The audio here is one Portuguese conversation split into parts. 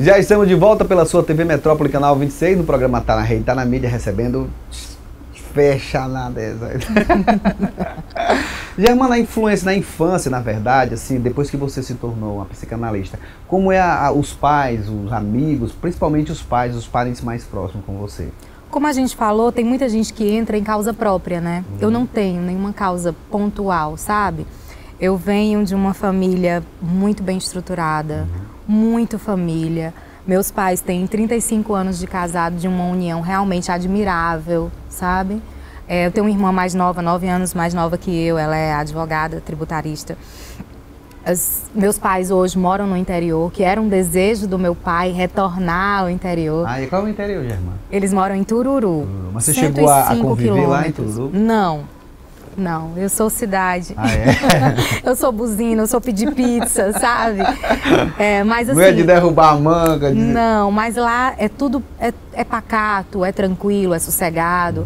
Já estamos de volta pela sua TV Metrópole, canal 26, no programa Tá na Rede, Tá na Mídia, recebendo... Fecha nada. Germana, a influência na infância, na verdade, assim, depois que você se tornou uma psicanalista, como é os pais, os amigos, principalmente os parentes mais próximos com você? Como a gente falou, tem muita gente que entra em causa própria, né? Eu não tenho nenhuma causa pontual, sabe? Eu venho de uma família muito bem estruturada, muito família. Meus pais têm 35 anos de casado, de uma união realmente admirável, sabe? Eu tenho uma irmã mais nova, 9 anos mais nova que eu, ela é advogada, tributarista. Meus pais hoje moram no interior, que era um desejo do meu pai retornar ao interior. Ah, e qual é o interior, Germana? Eles moram em Tururu. Mas você chegou a conviver quilômetros. lá em Tururu? Não, eu sou cidade. Ah, é? Eu sou buzina, eu sou pedir pizza, sabe? Mas assim... Não é de derrubar a manga? Não, mas lá é tudo, é pacato, é tranquilo, é sossegado.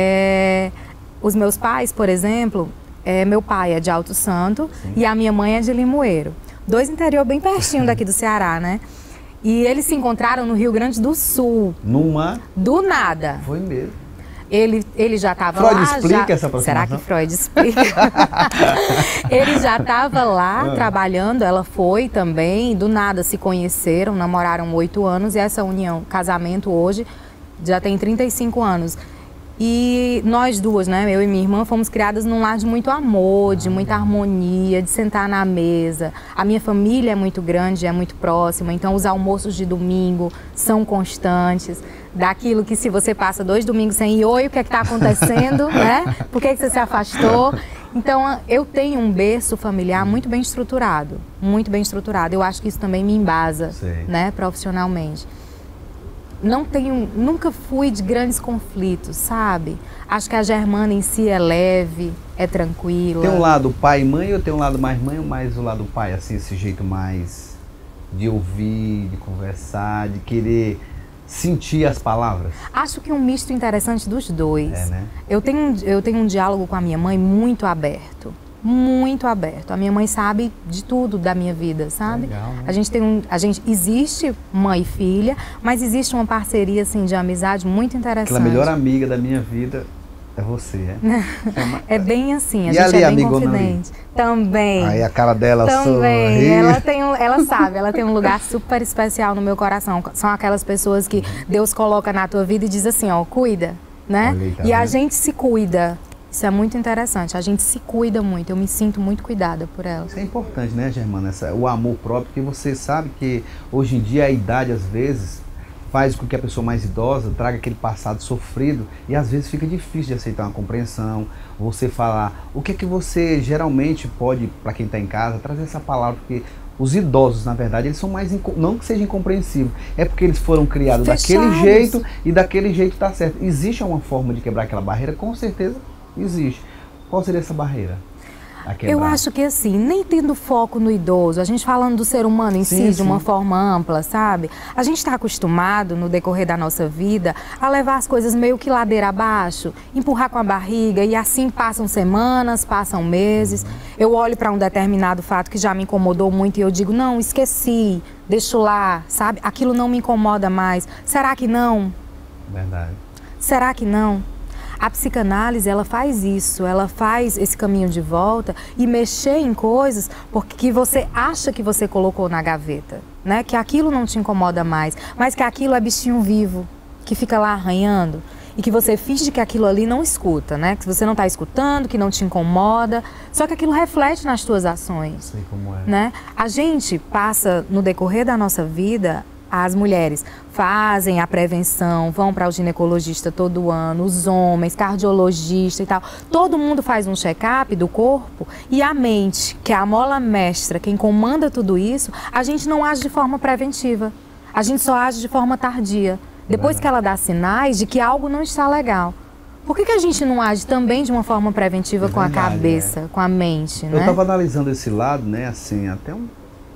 Os meus pais, por exemplo, meu pai é de Alto Santo e a minha mãe é de Limoeiro. 2 interior bem pertinho daqui do Ceará, né? E eles se encontraram no Rio Grande do Sul. Do nada. Foi mesmo. Ele já estava lá. Freud explica essa aproximação? Será que Freud explica? Ele já estava lá trabalhando, ela foi também, do nada se conheceram, namoraram 8 anos e essa união, casamento hoje, já tem 35 anos. E nós duas, né, eu e minha irmã, fomos criadas num lar de muito amor, de muita harmonia, de sentar na mesa. A minha família é muito grande, é muito próxima, então os almoços de domingo são constantes. Daquilo que se você passa 2 domingos sem ir, oi, o que é que está acontecendo, né? Por que você se afastou? Então, eu tenho um berço familiar muito bem estruturado, muito bem estruturado. Eu acho que isso também me embasa, né, profissionalmente. Nunca fui de grandes conflitos, sabe? Acho que a Germana em si é leve, é tranquila. Tem um lado pai e mãe ou tem um lado mais mãe ou mais o lado pai, assim, esse jeito mais de ouvir, de conversar, de querer sentir as palavras? Acho que um misto interessante dos dois. Né? Eu tenho um diálogo com a minha mãe muito aberto. Muito aberto. A minha mãe sabe de tudo da minha vida, sabe? Legal, né? A gente existe mãe e filha, mas existe uma parceria assim de amizade muito interessante. Aquela melhor amiga da minha vida é você, É bem assim, a e gente ali, é bem confidente. Também. Aí a cara dela também. sorri. Ela sabe, ela tem um lugar super especial no meu coração. São aquelas pessoas que Deus coloca na tua vida e diz assim, ó, cuida, né? Olha aí, tá e a vendo? gente se cuida. Isso é muito interessante, a gente se cuida muito, eu me sinto muito cuidada por ela. Isso é importante, né, Germana? O amor próprio, porque você sabe que hoje em dia a idade, às vezes, faz com que a pessoa mais idosa traga aquele passado sofrido e às vezes fica difícil de aceitar uma compreensão, você falar. O que é que você geralmente pode, para quem está em casa, trazer essa palavra, porque os idosos, na verdade, eles são mais, não que seja incompreensível, é porque eles foram criados daquele jeito e daquele jeito está certo. Existe uma forma de quebrar aquela barreira? Com certeza existe. Qual seria essa barreira? Eu acho que assim, nem tendo foco no idoso, a gente falando do ser humano em si, de uma forma ampla, sabe? A gente está acostumado, no decorrer da nossa vida, a levar as coisas meio que ladeira abaixo, empurrar com a barriga e assim passam semanas, passam meses. Eu olho para um determinado fato que já me incomodou muito e eu digo, não, esqueci, deixo lá, sabe? Aquilo não me incomoda mais. Será que não? Verdade. Será que não? A psicanálise, ela faz isso, ela faz esse caminho de volta e mexer em coisas porque você acha que você colocou na gaveta, né? Que aquilo não te incomoda mais, mas que aquilo é bichinho vivo, que fica lá arranhando e que você finge que aquilo ali não escuta, né? Que você não está escutando, que não te incomoda, só que aquilo reflete nas tuas ações. Sei como é. Né? A gente passa, no decorrer da nossa vida, as mulheres fazem a prevenção, vão para o ginecologista todo ano, os homens, cardiologista e tal. Todo mundo faz um check-up do corpo e a mente, que é a mola mestra, quem comanda tudo isso, a gente não age de forma preventiva. A gente só age de forma tardia. Depois que ela dá sinais de que algo não está legal. Por que a gente não age também de uma forma preventiva com a cabeça, com a mente, né? Eu estava analisando esse lado, né, assim, até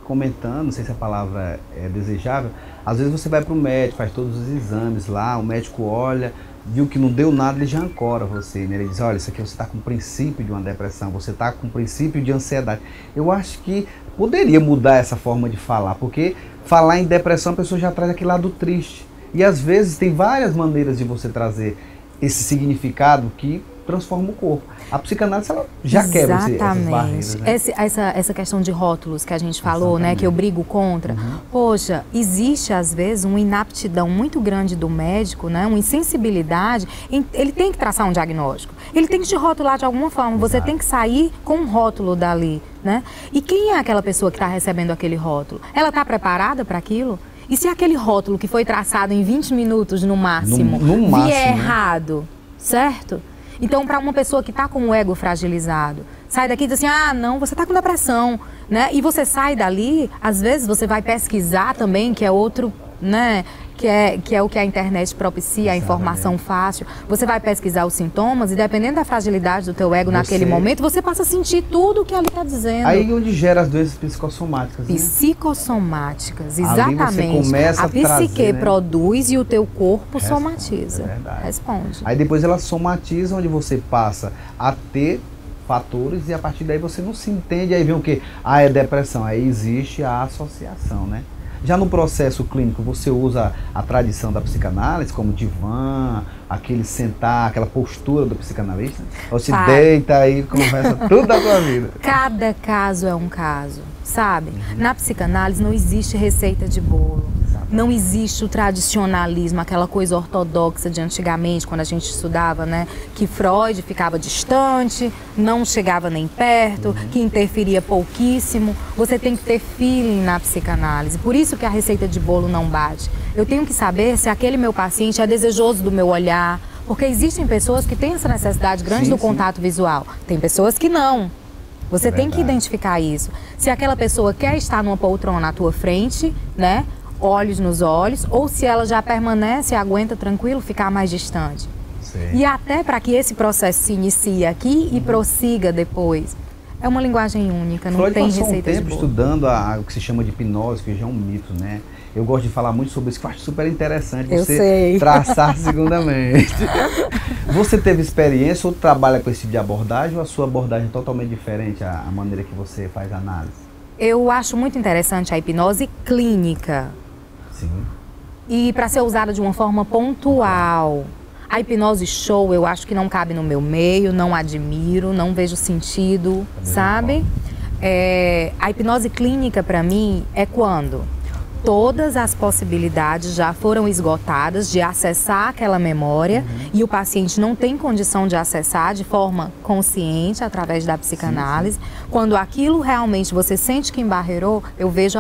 comentando, não sei se a palavra é desejável, às vezes você vai para o médico, faz todos os exames lá, o médico olha, viu que não deu nada, ele já ancora você, né? Ele diz, olha, isso aqui você está com o princípio de uma depressão, você está com o princípio de ansiedade. Eu acho que poderia mudar essa forma de falar, porque falar em depressão a pessoa já traz aquele lado triste. E às vezes tem várias maneiras de você trazer esse significado que transforma o corpo. A psicanálise ela já quebra essas barreiras. Né? Essa questão de rótulos que a gente falou, né, que eu brigo contra. Poxa, existe às vezes uma inaptidão muito grande do médico, né, uma insensibilidade. Ele tem que traçar um diagnóstico. Ele tem que te rotular de alguma forma. Você tem que sair com um rótulo dali, né? E quem é aquela pessoa que está recebendo aquele rótulo? Ela está preparada para aquilo? E se aquele rótulo que foi traçado em 20 minutos no máximo, vier errado, certo? Então, para uma pessoa que está com o ego fragilizado, sai daqui e diz assim, ah, não, você está com depressão, né? E você sai dali, às vezes você vai pesquisar também, que é outro, né? Que é o que a internet propicia, a informação fácil. Você vai pesquisar os sintomas e dependendo da fragilidade do teu ego naquele momento, você passa a sentir tudo o que ali está dizendo. Aí onde gera as doenças psicossomáticas, né? Psicossomáticas, exatamente. Ali você começa a psique trazer, né? Produz e o teu corpo somatiza. É verdade. Responde. Aí depois ela somatiza, onde você passa a ter fatores e a partir daí você não se entende. Aí vem o quê? Ah, é depressão. Aí existe a associação, né? Já no processo clínico, você usa a tradição da psicanálise, como divã, aquele sentar, aquela postura do psicanalista? Ou se deita aí e conversa tudo da tua vida? Cada caso é um caso, sabe? Na psicanálise não existe receita de bolo. Não existe o tradicionalismo, aquela coisa ortodoxa de antigamente, quando a gente estudava, né? Que Freud ficava distante, não chegava nem perto, que interferia pouquíssimo. Você tem que ter feeling na psicanálise. Por isso que a receita de bolo não bate. Eu tenho que saber se aquele meu paciente é desejoso do meu olhar, porque existem pessoas que têm essa necessidade grande do contato visual. Tem pessoas que não. Você tem que identificar isso. Se aquela pessoa quer estar numa poltrona à tua frente, né? Olhos nos olhos, ou se ela já permanece e aguenta tranquilo, ficar mais distante. Sim. E até para que esse processo se inicie aqui e prossiga depois. É uma linguagem única, não tem receita de bolo. Estudando o que se chama de hipnose, que já é um mito, né? Eu gosto de falar muito sobre isso, que eu acho super interessante você traçar segundamente. Você teve experiência ou trabalha com esse tipo de abordagem ou a sua abordagem é totalmente diferente, a maneira que você faz a análise? Eu acho muito interessante a hipnose clínica. Sim. E para ser usada de uma forma pontual. A hipnose show eu acho que não cabe no meu meio, não admiro, não vejo sentido, sabe? A hipnose clínica para mim é quando todas as possibilidades já foram esgotadas de acessar aquela memória e o paciente não tem condição de acessar de forma consciente através da psicanálise. Quando aquilo realmente você sente que embarreirou, eu vejo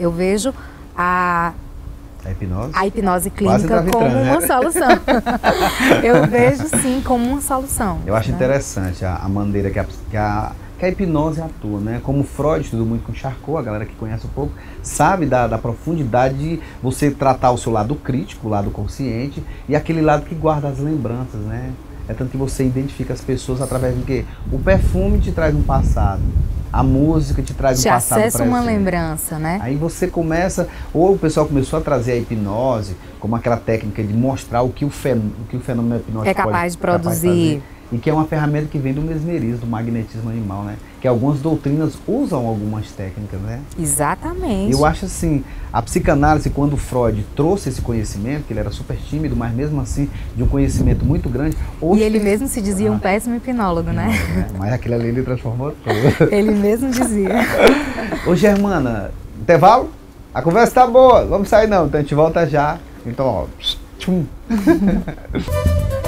a hipnose clínica como uma solução. Eu vejo sim como uma solução. Eu acho interessante a maneira que a hipnose atua, né? Como Freud estudou muito com Charcot, a galera que conhece um pouco, sabe da profundidade de você tratar o seu lado crítico, o lado consciente, e aquele lado que guarda as lembranças, né? É tanto que você identifica as pessoas através do quê? O perfume te traz um passado, a música te traz um passado presente. Te acessa uma lembrança, né? Aí você começa, ou o pessoal começou a trazer a hipnose como aquela técnica de mostrar o que o fenômeno hipnótico é capaz de produzir. E que é uma ferramenta que vem do mesmerismo, do magnetismo animal, né? Que algumas doutrinas usam algumas técnicas, né? Exatamente. Eu acho assim, a psicanálise, quando Freud trouxe esse conhecimento, que ele era super tímido, mas mesmo assim, de um conhecimento muito grande... E ele mesmo se dizia um péssimo hipnólogo, né? Mas aquilo ali ele transformou tudo. Ele mesmo dizia. Ô Germana, intervalo? A conversa tá boa, vamos sair não, então a gente volta já. Então, ó... Tchum.